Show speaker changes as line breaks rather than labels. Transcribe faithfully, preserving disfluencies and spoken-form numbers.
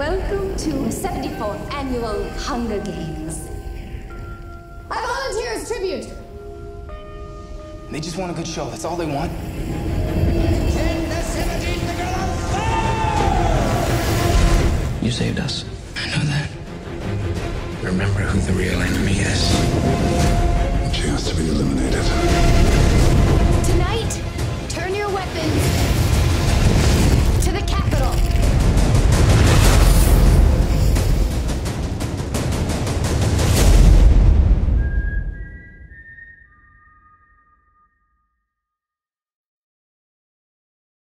Welcome to seventy-fourth Annual Hunger Games. I volunteer as tribute.
They just want a good show. That's all they want.
You saved us.
I know that.
Remember who the real enemy is.
She has to be eliminated.